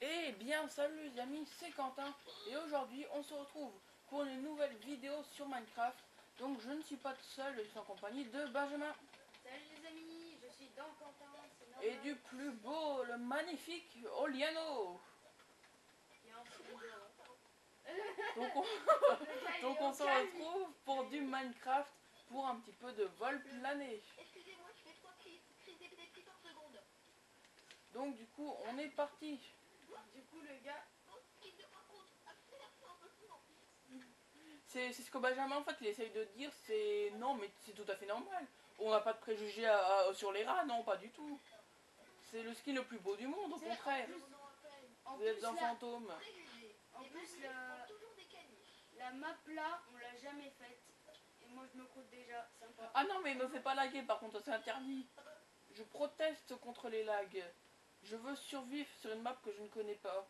Eh bien salut les amis, c'est Quentin et aujourd'hui on se retrouve pour une nouvelle vidéo sur Minecraft. Donc je ne suis pas tout seul, je suis en compagnie de Benjamin. Salut les amis, je suis dans Quentin, c'est normal. Et du plus beau, le magnifique Oliano. Il y a un second dehors. Donc on, donc on se retrouve pour du Minecraft, pour un petit peu de vol plané. Excusez-moi, je fais 3 crises d'épilepsie par seconde. Donc du coup on est parti. Du coup le gars, Bon, qu'il ne raconte à faire ça doucement. C'est ce que Benjamin en fait il essaye de dire, c'est non mais c'est tout à fait normal. On n'a pas de préjugés sur les rats, non pas du tout. C'est le skin le plus beau du monde, au C'est- contraire. On en rappelle. en Vous êtes plus, un la, fantôme. Préjugés. En Les plus, mamies la- font toujours des caniches. la map là, on l'a jamais faite. Et moi je me croûte déjà, sympa. Ah non, mais me fais pas laguer par contre, c'est interdit. Je proteste contre les lags. Je veux survivre sur une map que je ne connais pas.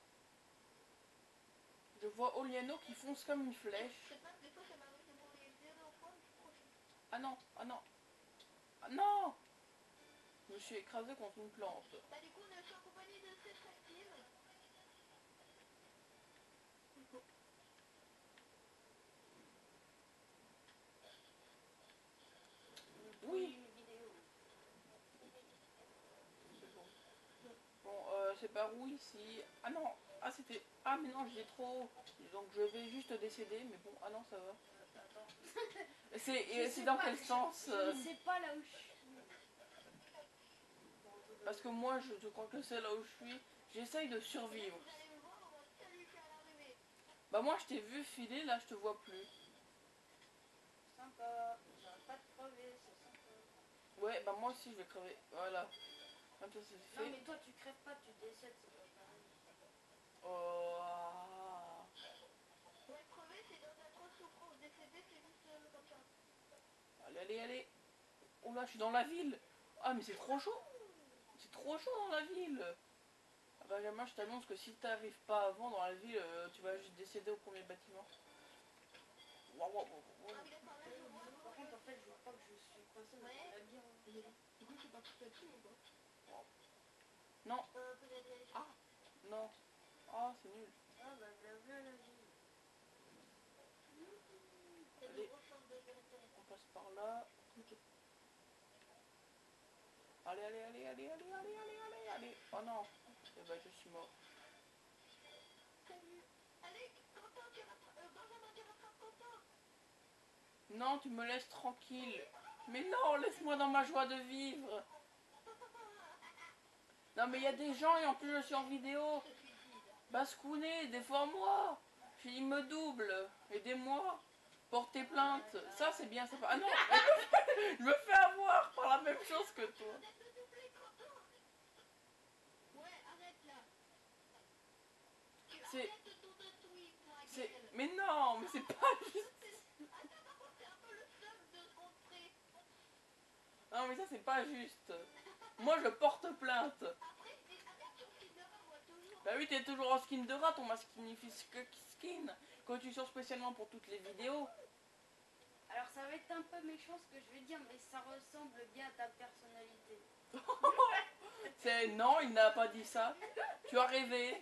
Je vois Oliano qui fonce comme une flèche. C'est pas des fois ça m'arrive de mourir 0 fois, mais je suis trop chiant. Ah non, ah non. Ah non! Je me suis écrasé contre une plante. Bah du coup, je suis en compagnie de cette active. Oui. Une vidéo. C'est bon. Bon, c'est par où ici? Ah non, ah c'était... Ah mais non, j'ai trop haut. Donc je vais juste décéder, mais bon, ah non, ça va. Attends. C'est dans quel sens? Je ne sais pas là où je suis. Parce que moi, je crois que c'est là où je suis. J'essaye de survivre. Vous allez me voir, on va saluer à l'arrivée. Bah moi, je t'ai vu filer, là, je te vois plus. Sympa, j'arrête pas de crever, c'est sympa. Ouais, bah moi aussi, je vais crever. Voilà. Comme ça, c'est Non fait. mais toi tu crèves pas, tu décèdes, c'est pas pareil. Oh. Ah. Ouais, crever, c'est dans un trop souffrance. Décéder, c'est juste comme ça. Allez, allez, allez. Oh là, je suis dans la ville. Ah, mais c'est trop chaud. C'est trop chaud dans la ville. Ah bah, Benjamin, je t'annonce que si t'arrives pas avant dans la ville, tu vas juste décéder au premier bâtiment. Waouh, waouh, waouh, waouh. Ah oui, d'accord, là, je vois. Par contre en fait je vois pas que je suis coincé dans Ouais. la labyrinthe. Du coup, c'est pas tout petit ou quoi? Non, Peut-être aller ah, non. Ah, c'est nul. Ah bah bienvenue à la vie. C'est Allez. une grosse chance de vérité. On passe par là. Allez, allez, allez, allez, allez, allez, allez, allez, allez. Oh non. Eh ben, je suis mort. Salut. Allez, Quentin, tu rattrapes. Benjamin, tu rattrapes Quentin. Non, tu me laisses tranquille. Mais non, laisse-moi dans ma joie de vivre. Non, mais il y a des gens et en plus je suis en vidéo. Je suis vide. Bascounet, défends-moi. Il me double. Aidez-moi. Portez plainte. Ça, c'est bien. Ça. Ah non, je me fais avoir par la même chose que toi. Arrête de doubler, Quentin. Ouais, arrête là. Tu C'est... arrêtes de tout de tweet, ma C'est... gueule. Mais non, mais c'est pas juste. Attends, par contre, c'est un peu le seum de ce qu'on te ferait. Non, mais ça, c'est pas juste. Moi, je porte plainte. Après, arrête sur Tinder, moi, toujours. Bah oui, t'es toujours en skin de rat, on m'a skinifié skin. Quand tu sors spécialement pour toutes les vidéos. Alors ça va être un peu méchant ce que je vais dire mais ça ressemble bien à ta personnalité. C'est... Non, il n'a pas dit ça. Tu as rêvé.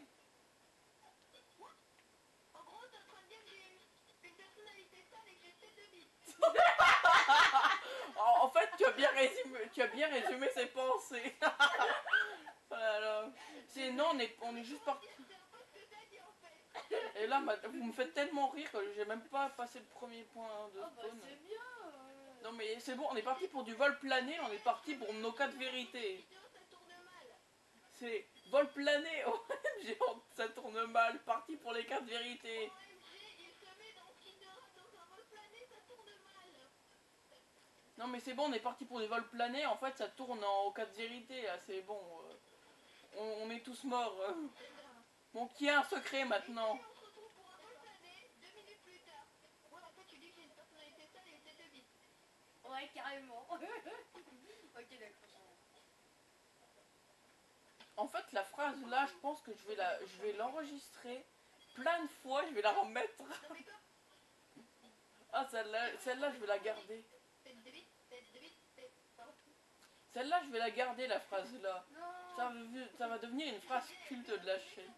En gros, t'es en train de dire que j'ai une personnalité sale et que j'ai tête de bite. En fait, tu as bien résumé ses pensées. Voilà. C'est... Non, on est juste parti. C'est un peu ce que t'as dit en fait. Et là, vous me faites tellement rire que j'ai même pas passé le premier point de Oh bah spawn. c'est bien. Non mais c'est bon, on est parti pour du vol plané, on est parti pour nos cas de vérité. Vidéo, ça tourne mal. C'est vol plané, OMG, ça tourne mal, parti pour les cas de vérité. OMG, il se met dans Tinder, dans un vol plané, ça tourne mal. Non mais c'est bon, on est parti pour des vols planés, en fait ça tourne en cas de vérité, là, c'est bon. On est tous morts. Bon, qui a un secret maintenant? Et on se retrouve pour un vol plané, 2 minutes plus tard. Ouais, en fait, tu dis que j'ai une personnalité sale et une tête de bite. Ouais carrément. Ok d'accord. En fait la phrase là, je pense que je vais l'enregistrer plein de fois, je vais la remettre. Non mais quoi? Ah celle-là je vais la garder. Tête de bite, tête de bite, tête. Pardon. Celle-là, je vais la garder, la phrase là. Non. Ça va devenir une phrase culte de la chaîne.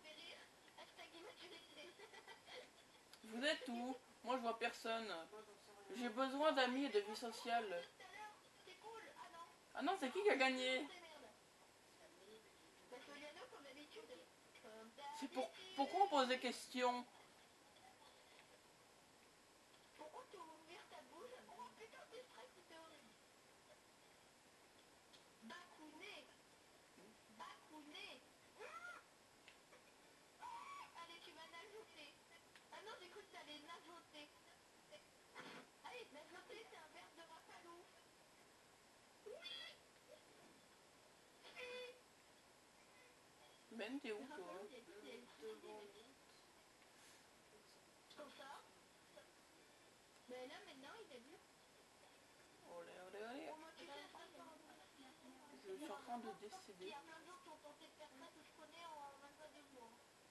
Vous êtes où? Moi, je vois personne. Moi, j'en sais rien. J'ai besoin d'amis et de vie sociale. Ah non, c'est qui a gagné? C'est pourquoi on pose des questions? Pourquoi tu ouvrir ta bouche? Oh putain, c'est stress, c'était horrible. Bacouné. Bacouné. Allez, tu vas nageoter. Ah non, j'ai cru que t'allais nageoter. Allez, nageoter, c'est un verbe de Rapalou. Ben, t'es où toi? Comme ça. Mais là, maintenant, il est dur. Olé, olé, olé. Au moins, tu sais, ça, Je suis en train de décéder. il y a plein de gens qui ont tenté de faire ça que je connais en même pas 2 mois.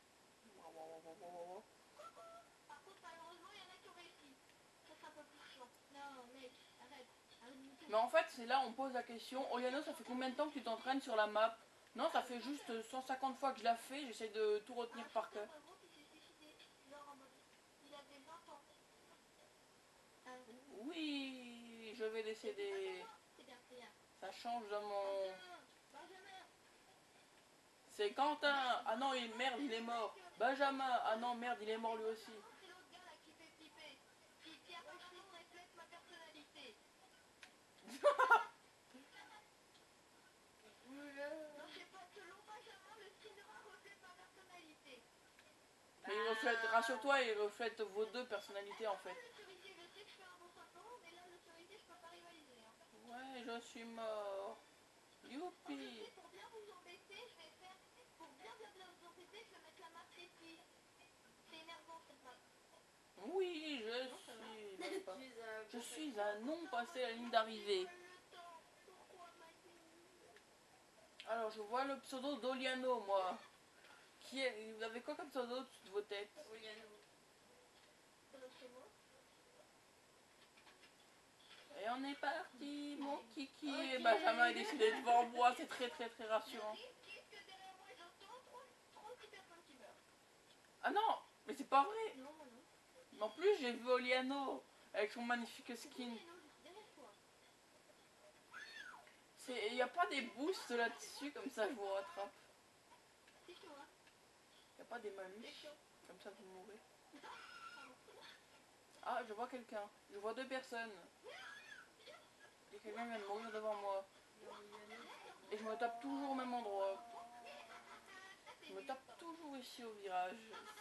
Par contre, malheureusement, il y en a qui ont réussi. Ça, c'est un peu plus chiant. Non, mec, arrête. Arrête de me Mais en fait, c'est là on pose la question. Oriano, ça fait combien de temps que tu t'entraînes sur la map? Non, ça fait juste 150 fois que je la fais. J'essaie de tout retenir par cœur. Genre en mode, il avait 20 ans. Oui, je vais décéder. C'est bien, c'est bien. Ça change dans mon... Benjamin. C'est Quentin. Ah non, merde, il est mort. Benjamin. Ah non, merde, il est mort lui aussi. C'est l'autre gars là qui fait flipper. Qui apparemment reflète ma personnalité. Non, je sais pas, selon Benjamin, le cinéma reflète ma personnalité. Mais il reflète, rassure-toi, il reflète vos deux personnalités en fait. Le cerisier, je sais que je fais un bon 5 ans, mais là, le cerisier, je peux pas rivaliser. Hein. Ouais, je suis mort. En Youpi. fait, pour bien vous embêter, je vais faire. Pour bien vous embêter, je vais mettre la map ici. C'est énervant cette map. Oui, je suis un non passé la ligne d'arrivée. Alors, je vois le pseudo d'Oliano, moi. Vous avez quoi comme pseudo de vos têtes? Et on est parti, mon kiki. Ok. Et Benjamin est décidé devant moi, c'est très très très rassurant. Ah non, mais c'est pas vrai. Non, moi non. En plus, j'ai vu Oliano avec son magnifique skin. Il n'y a pas des boosts là-dessus, comme ça je vous rattrape. C'est chaud, hein. Il n'y a pas des malus, comme ça vous mourrez. Ah, je vois quelqu'un. Je vois deux personnes. Et quelqu'un vient de mourir devant moi. Et je me tape toujours au même endroit. Je me tape toujours ici au virage.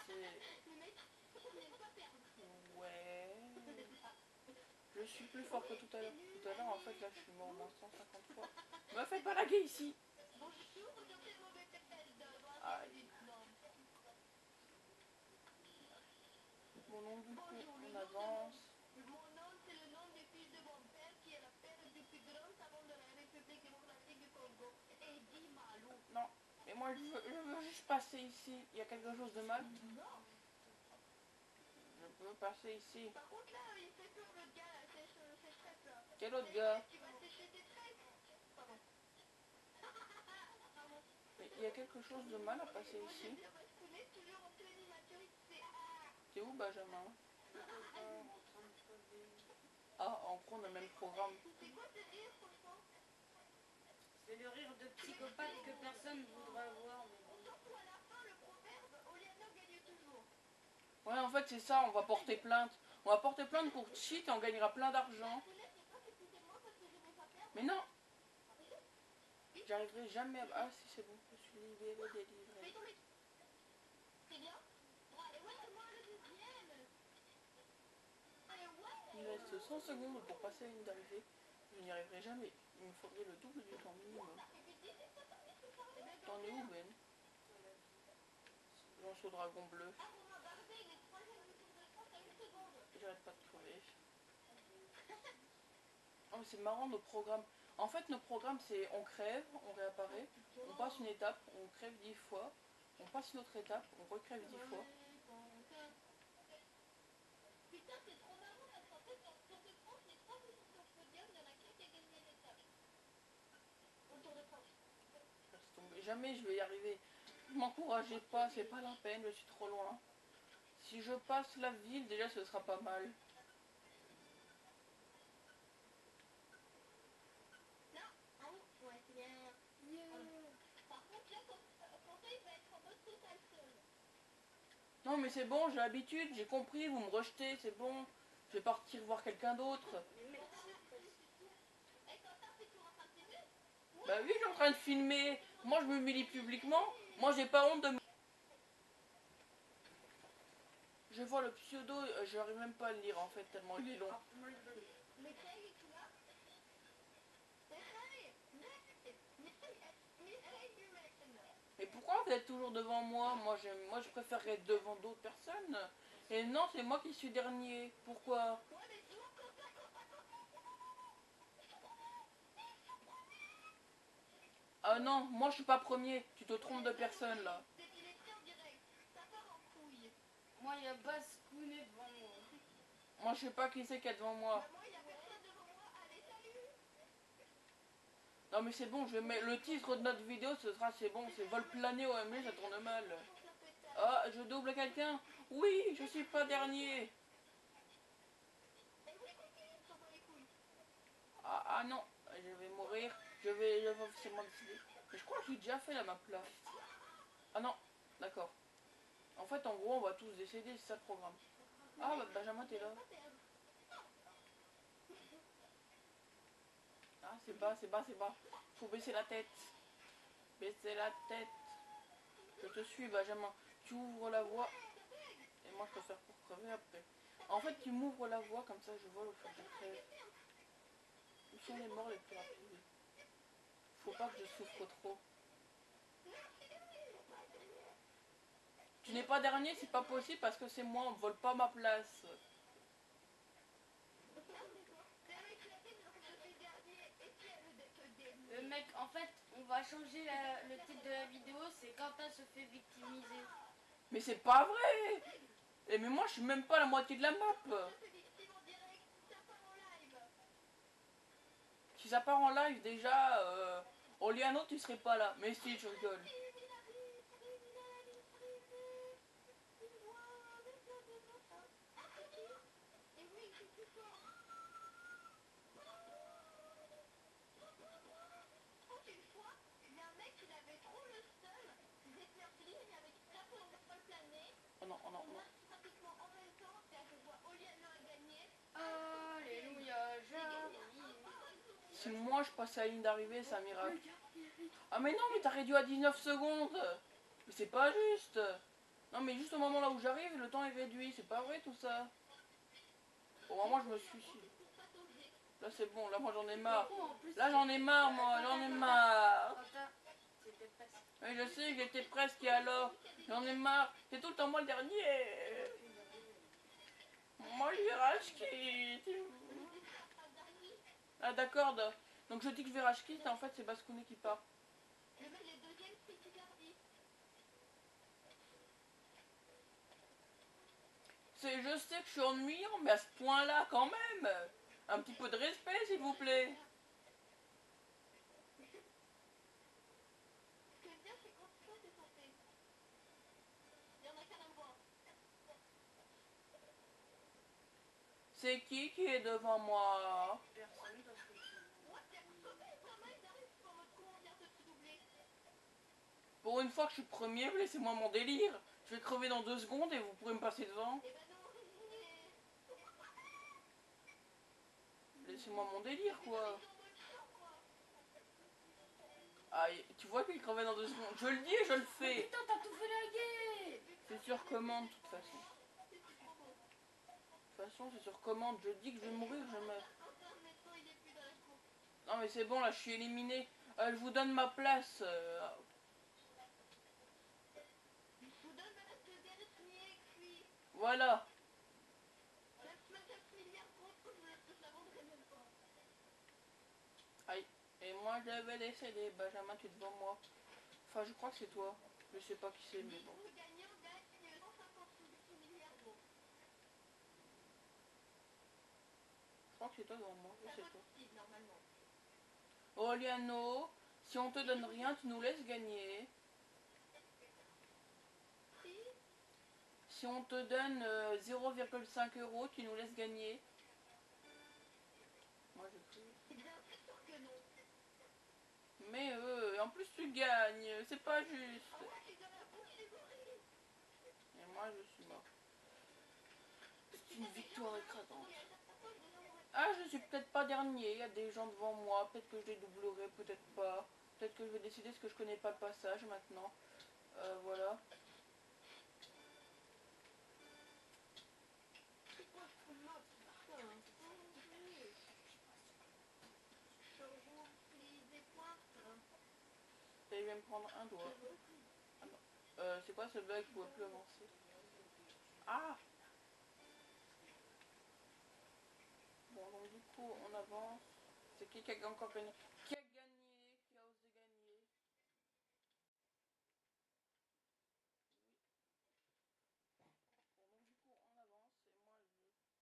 Ouais. Je suis plus fort que tout à l'heure. Tout à l'heure, en fait, là, je suis mort au moins 150 fois. Me faites pas laguer ici. Aïe. Mon nom du coup, on avance. Mon nom, c'est le nom du fils de mon père, qui est la père du plus grand savant de la République démocratique du Congo. Et dit Malou. Non, mais moi je veux juste passer ici. Il y a quelque chose de mal? Je veux passer ici. Par contre, là, il fait peur le gars, là, c'est stress, là. Quel autre gars? Tu vas sécher tes tresses. Pardon. Mais il y a quelque chose de mal à passer ici. Toujours en pleine immaturité. T'es où, Benjamin? Ah, en gros, on a le même programme. C'est quoi ce rire, franchement? C'est le rire de psychopathe que personne ne voudrait voir. Mais bon. Surtout à la fin, le proverbe, Oliano gagne toujours. Ouais, en fait, c'est ça, on va porter plainte. On va porter plainte pour cheat et on gagnera plein d'argent. Mais non! J'arriverai jamais à... Ah, si, c'est bon, je suis libéré, délivré. C'est bien? Allez, ouais, moi le deuxième. Allez, ouais. Il reste 100 secondes pour passer la ligne d'arrivée. Je n'y arriverai jamais. Il me faudrait le double du temps minimum. T'en es où, Ben? Lance au dragon bleu. J'arrête pas de crever. Oh, mais c'est marrant nos programmes. En fait, nos programmes, c'est on crève, on réapparaît, on passe une étape, on crève 10 fois, on passe une autre étape, on recrève 10 fois. Putain, c'est trop marrant parce qu'en fait, dans le Tour de France, les 3 personnes sur le podium, il y en a qu'un qui a gagné l'étape. jamais je vais y arriver. M'encouragez pas, c'est pas la peine, je suis trop loin. Si je passe la ville, déjà ce sera pas mal. Non, en haut. Ouais, c'est bien. Par contre, là, quand ça, il va être en mode total seul. Non mais c'est bon, j'ai l'habitude, j'ai compris, vous me rejetez, c'est bon. Je vais partir voir quelqu'un d'autre. Mais mec, c'est pas... Et quand ça, c'est toujours en train de filmer. Bah oui, je suis en train de filmer. Moi je me m'humilie publiquement. Moi j'ai pas honte de me... Je vois le pseudo, j'arrive même pas à le lire en fait, tellement il est long. Mais Craig, il est tout là. Mais Craig, Mais pourquoi vous êtes toujours devant moi? Moi je préférerais être devant d'autres personnes. Et non, c'est moi qui suis dernier. Pourquoi? ouais, mais toujours comme ça, Ah non, moi je suis pas premier. Tu te trompes de personne là. c'est qu'il est pris en direct. Ça part en couille. Moi, il y a Bascounet devant moi. Moi je sais pas qui c'est qui est devant moi. Bah, moi, il y a personne devant moi. Allez, salut. Non mais c'est bon, je vais mettre le titre de notre vidéo, ce sera c'est bon, c'est vol plané OMG, ça tourne mal. Ah, je double quelqu'un? Oui, je suis pas dernier. Ah non, je vais mourir. Je vais officiellement décider. Mais je crois que j'ai déjà fait la map là. Ah non, d'accord. En fait, en gros, on va tous décéder, c'est ça le programme. Ah, bah, Benjamin, t'es là. Ah, c'est bas, c'est bas, c'est bas. Faut baisser la tête. Baisser la tête. Je te suis, Benjamin. Tu ouvres la voie. Et moi, je peux faire pour crever après. En fait, tu m'ouvres la voie, comme ça, je vois où faut que je crève. Où sont les morts les plus rapides? Faut pas que je souffre trop. Tu n'es pas dernier, c'est pas possible parce que c'est moi, on vole pas ma place. Mec, en fait, on va changer le titre de la vidéo, c'est Quentin se fait victimiser. Mais c'est pas vrai. Et mais moi, je suis même pas à la moitié de la map. Si ça part en live, déjà, Oliano, tu serais pas là. Mais si, je rigole. Oh non, oh non, oh non. Alléluia, j'arrive. Si moi je passe à la ligne d'arrivée, c'est un miracle. Ah mais non, mais t'as réduit à 19 secondes. Mais c'est pas juste. Non mais juste au moment là où j'arrive, le temps est réduit. C'est pas vrai tout ça. Au moment je me suicide. Là c'est bon, là moi j'en ai marre. Là j'en ai marre moi, j'en ai marre. Quentin, c'était presque. Oui je sais, j'étais presque et alors. J'en ai marre. C'est tout le temps moi le dernier. Moi je vais rage quitte. Ah d'accord. Donc je dis que je vais rage quitte, en fait c'est Bascounet qui part. Je sais que je suis ennuyant, mais à ce point-là, quand même. Un petit peu de respect, s'il vous plaît. C'est qui est devant moi? Personne parce que Pour une fois que je suis premier, laissez-moi mon délire. Je vais crever dans 2 secondes et vous pourrez me passer devant. Laissez-moi mon délire, quoi. Aïe, tu vois qu'il crevait dans 2 secondes. Je le dis et je le fais. putain, t'as tout fait laguer. C'est sur commande, de toute façon. De toute façon, c'est sur commande. Je dis que je vais mourir, je meurs. Non, mais c'est bon, là, je suis éliminé. Je vous donne ma place. Voilà. Aïe. Et moi, je vais décéder. Benjamin, tu es devant moi. Enfin, je crois que c'est toi. Je sais pas qui c'est, mais bon. Je crois que c'est toi devant moi. Oui, c'est toi. Oliano, Si on te donne rien, tu nous laisses gagner. Si, Si on te donne 0,5 euros, tu nous laisses gagner. Moi je crie. c'est bien sûr que non. Mais en plus tu gagnes, c'est pas juste. Ah ouais, je suis dans la bouche des gorilles. Et moi je suis mort. C'est une victoire écrasante. Ah, je suis peut-être pas dernier, il y a des gens devant moi, peut-être que je les doublerai, peut-être pas. Peut-être que je vais décider ce que je connais pas le passage maintenant. Voilà. C'est quoi ce trou de map, putain? Je remplis des points. Et je vais me prendre un doigt. Ah non. C'est quoi ce bug? Je pouvais plus avancer. Ah! Bon, donc du coup, on avance. C'est qui a encore gagné? Qui a